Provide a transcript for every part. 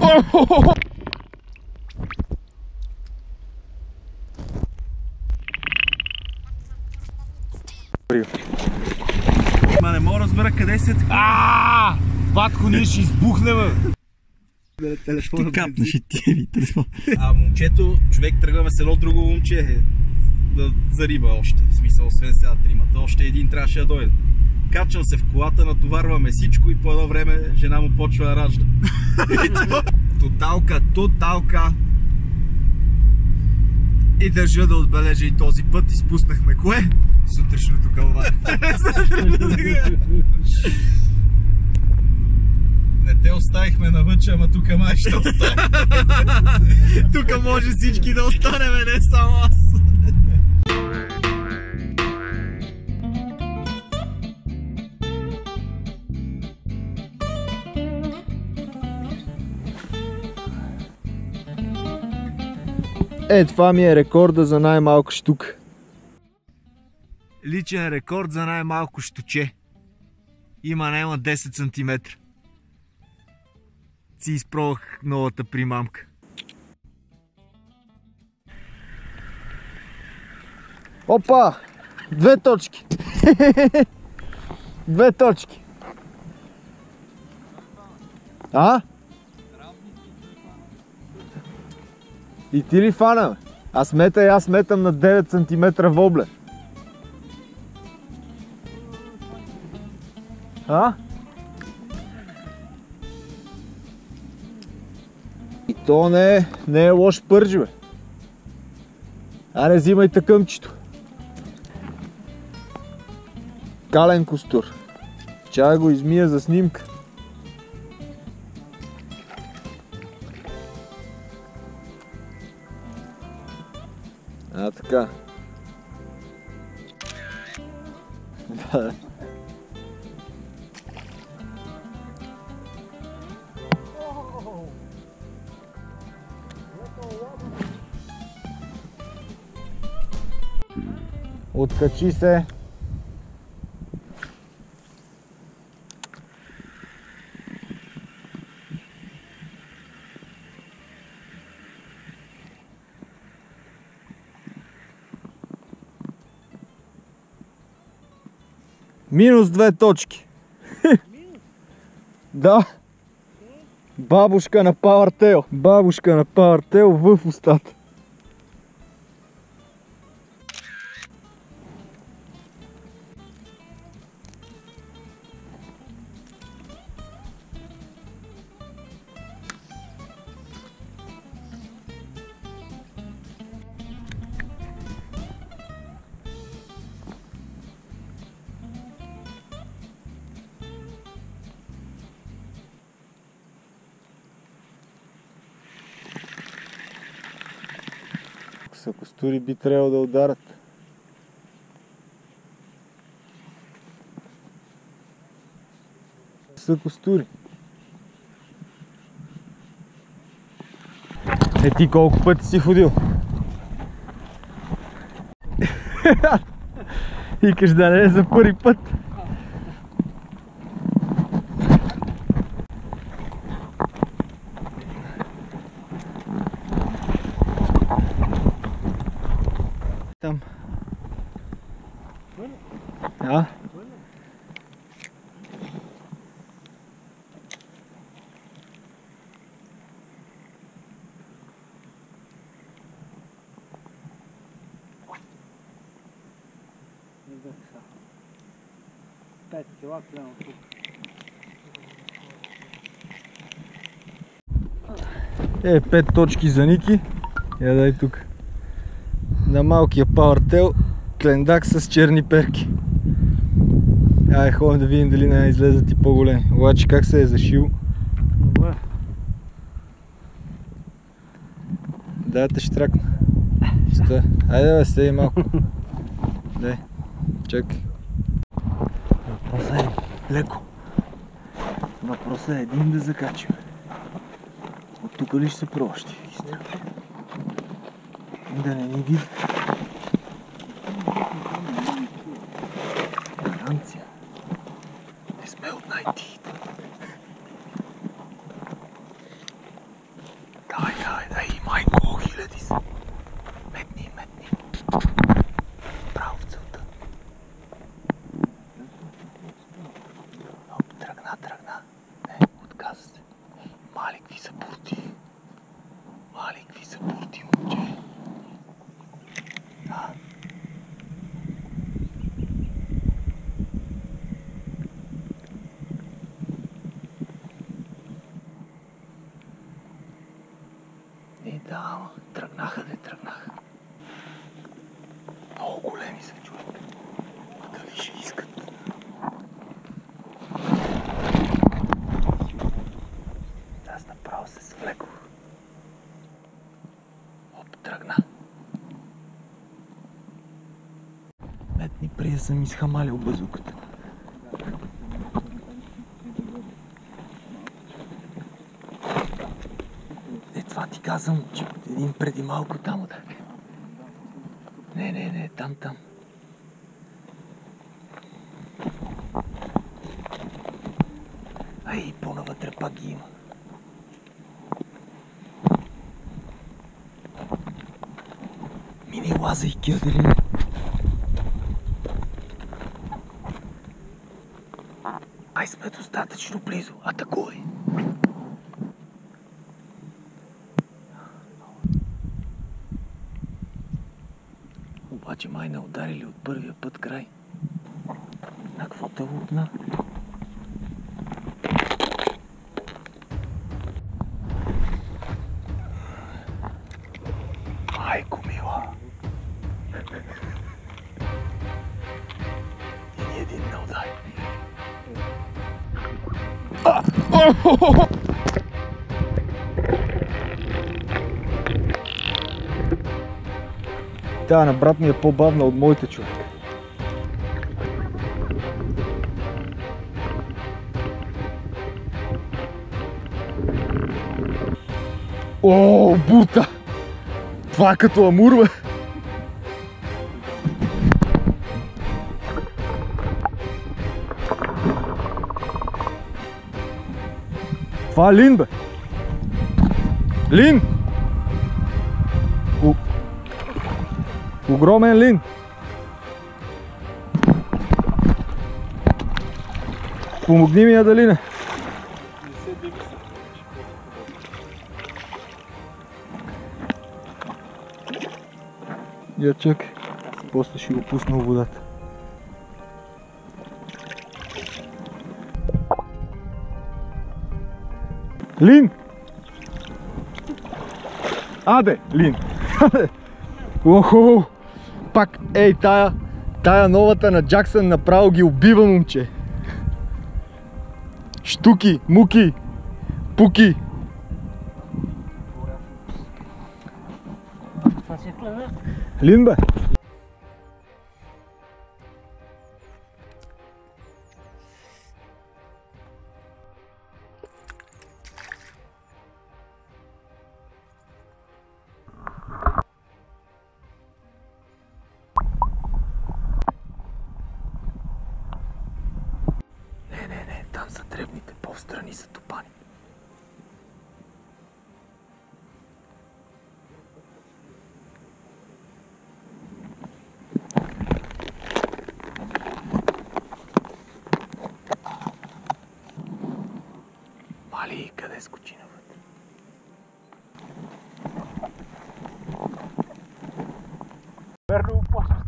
Ма не мога да разбера къде си така. Батко, ние ще избухнем, бе! Ще капнеш и ти телефон. А момчето, човек тръгваме с едно друго момче за риба още. В смисъл, освен сега тримата. Още един трябваше да дойде. Качвам се в колата, натоварваме всичко и по едно време жена му почва да ражда. Тоталка. И държа да отбележа и този път изпуснахме кое? Сутрешното кълване. Не те оставихме навъче, ама тук май ще остане. Тук може всички да останем, не само аз. Това ми е рекорда за най-малка щука. Личен рекорд за най-малко щуче. Има 10 см. Си изпробвах новата примамка. Опа! 2 точки. 2 точки. А? И ти ли фана? Аз метам на 9 см воблер. А? И то не е лош пържи, бе. Аре, взимай тъкъмчето. Кален костур. Чай го измия за снимка. Така. Откачи се. Минус 2 точки. Да. Бабушка на Powertail. Бабушка на Powertail в устата. Костури би трябвало да ударят. Са костури. Ти колко пъти си ходил? Викаш да не е за първи път. Там. А? Пет кила клено тук. Е, 5 точки за Ники. Я дай тук. На малкия Powertail клендак с черни перки. Ай, ходим да видим дали не излезат и по-големи. Обаче как се е зашил? Добре. Да, те ще тракна. Стой. Айде бе, седи малко. Дай, чакай. Въпросът е леко. Въпросът е един да закачим. От тук ли ще се пробва? Ще ви изстрелим. Да не ни види. Гаранция. Не сме от най-тихите. Тръгна. Не, отказа се. Мали, какви са бурти. Мали, какви са бурти, момче. Да, тръгнаха. Много големи са, човек. Дали ще искат? Аз направо се свлекох. Тръгна. Метни прия съм изхамалил базуката. Това ти казвам, че един преди малко там да. Не, там. Ай, по-навътре пак ги има. Мини лазай, Кирделин. Ай, сме достатъчно близо. Атакуй! Обаче май не ударили от първия път край. На какво те лутна? Майко мила! И ни един не удари. Тя на брат ми е по-бавна от моите, човек. О, бурта! Това е като амур, бе! Това е лин, бе! Лин! Огромен лин! Помогни ми, Адалина! Я чакай, после ще го пусна в водата. Лин! Аде, Лин! Охо! Пак, ей, тая новата на Джаксън направо ги убива, момче. Штуки, муки, пуки. Това си е клевер. Лин, бе! Не, там са дребните, по-встрани са топани. Мали, къде скочи навътре? Верно опасност.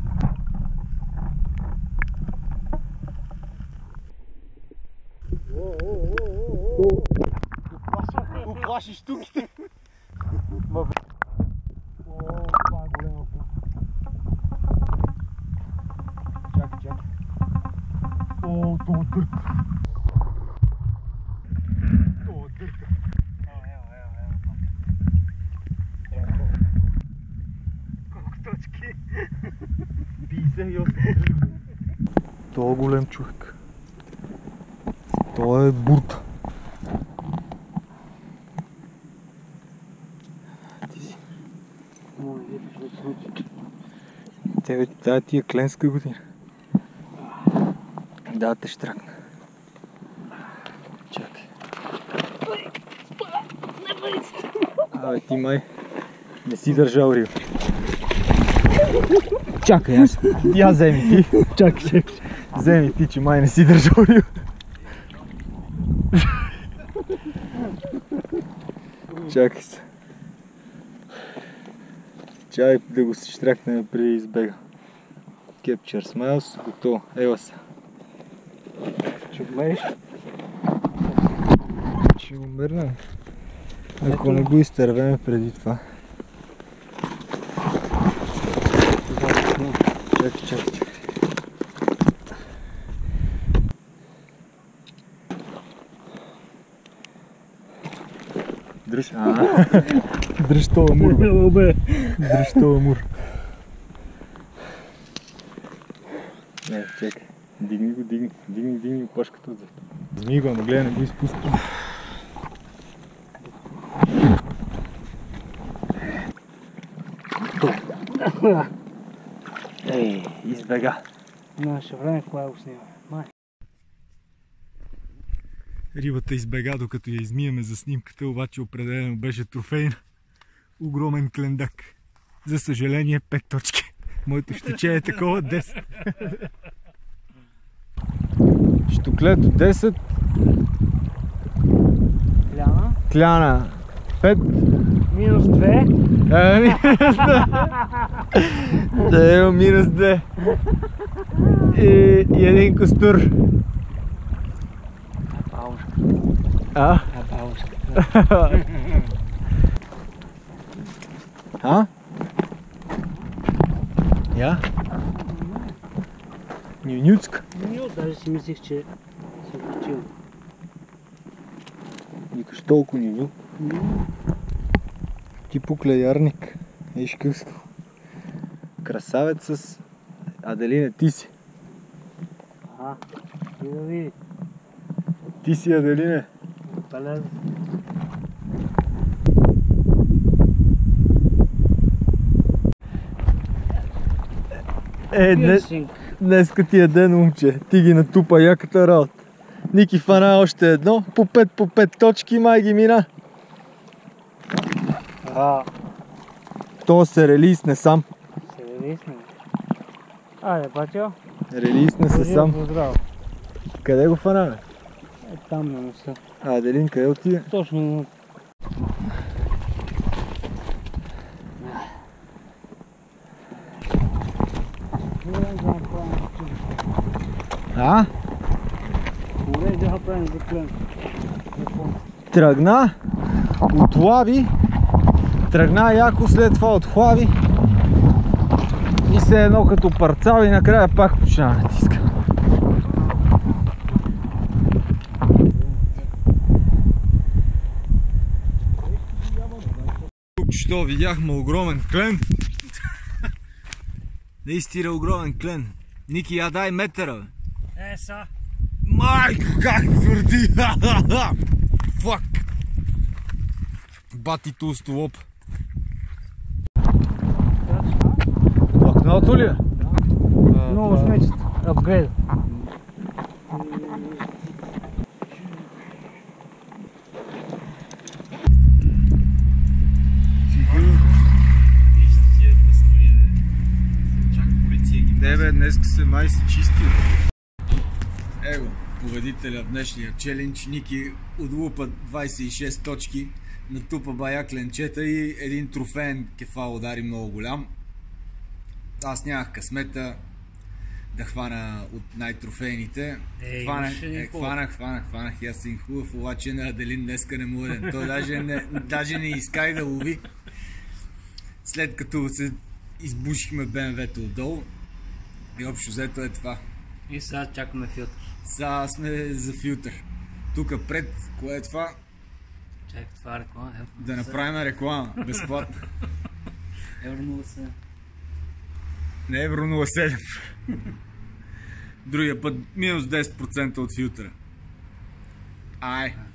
Оплаши штуките. О, това е голема бу. Чакай. О, това дърка. Колко точки? 58. Това е голем човек. Това е бурта. Тая ти е кленска година. Да, те штракна. Чакай. Абе, ти май не си държал Рио. Чакай, я вземи ти. Чакай. Вземи ти, че май не си държал Рио. Чакай се. Чай да го се штракнем преди избега. Capture Smiles, готово. Ева се. Ще гледаш? Ще го мърнем. Ако не го изтървеме преди това. Чакай. Дръж. Дръж това мур. Дръж това мур. Не, чакай. Дигни опашката отзад. Змий го, ама гледай, не го изпусти. Ей, избега. Наше време, кога го снимаме? Май. Рибата избега, докато я измиеме за снимката, обаче определено беше трофейна. Огромен клендак. За съжаление 5 точки. Моето щече е такова 10. Щуклето 10. Кляна. Кляна 5. Минус 2. Минус 2. Да, има минус 2. И един костур. Бабушка. А? Бабушка. А? Я? Нюнюцка. Даже си мислих, че се включил. Никаш толкова не бил. Ти пуклеярник. Еш къвско. Красавец с Аделина, ти си. Ага, ти да види. Ти си Аделина. Полезно. Днеска ти е ден, момче. Ти ги натупа яката работа. Ники фана още едно. По 5 точки, май ги мина. То се релизне сам. Се релизне. Айде, батьо. Релизне се сам. Къде го фана, бе? Е, там на носа. Аделин, къде отиде? Точно на... А? Добре, да правим за клен. Тръгна, отлави, тръгна яко, след това отхлави и се едно като парцал и накрая пак почна да натиска. Тук що видяхме огромен клен. Наистина огромен клен. Ники, я дай метъра, бе. Са. Майко, как твърди! Фак! Бати толсто лоп. Плакналото ли е? Много смечет. Апгрейд. Не бе, днеска се май се чисти. Его, победителя в днешния челендж. Ники отлупа 26 точки, натупа бая кленчета и един трофеен кефал удари много голям. Аз нямах късмета да хвана от най-трофейните. Хванах и аз един хубав, обаче на Аделин днеска не му ден. Той даже не искай да лови. След като се избушихме БМВ-то отдолу. И общо взето е това. И сега чакаме филтър. Сега сме за филтър. Тук пред, кое е това? Чакай, това е реклама. Да направим реклама, безплатно. Евро 07. Не Евро 07. Другия път минус 10% от филтъра. Ай.